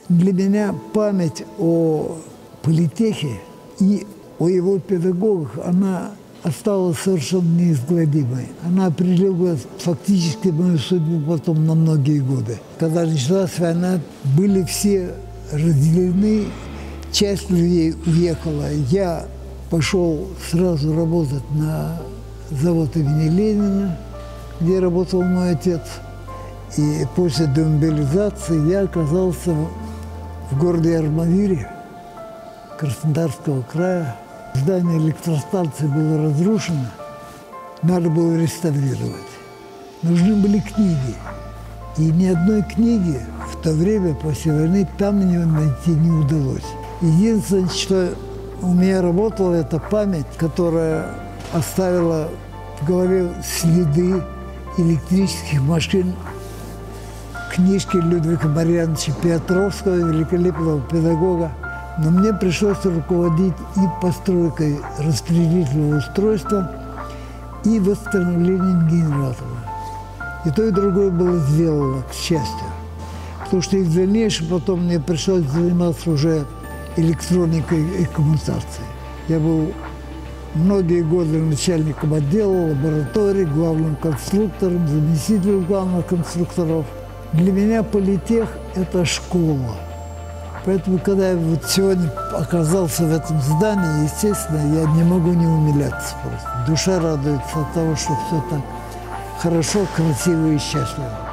Для меня память о политехе и о его педагогах, она осталась совершенно неизгладимой. Она определила фактически мою судьбу потом на многие годы. Когда началась война, были все разделены, часть людей уехала. Я пошел сразу работать на завод имени Ленина, где работал мой отец. И после демобилизации я оказался в городе Армавире Краснодарского края. Здание электростанции было разрушено, надо было реставрировать. Нужны были книги. И ни одной книги в то время, после войны, там мне найти не удалось. Единственное, что у меня работала, это память, которая оставила в голове следы электрических машин, книжки Людвига Марьяновича Петровского, великолепного педагога. Но мне пришлось руководить и постройкой распределительного устройства, и восстановлением генератора. И то, и другое было сделано, к счастью. Потому что и в дальнейшем потом мне пришлось заниматься уже электроникой и коммутацией. Я был многие годы начальником отдела, лаборатории, главным конструктором, заместителем главных конструкторов. Для меня политех – это школа. Поэтому, когда я вот сегодня оказался в этом здании, естественно, я не могу не умиляться просто. Душа радуется от того, что все так хорошо, красиво и счастливо.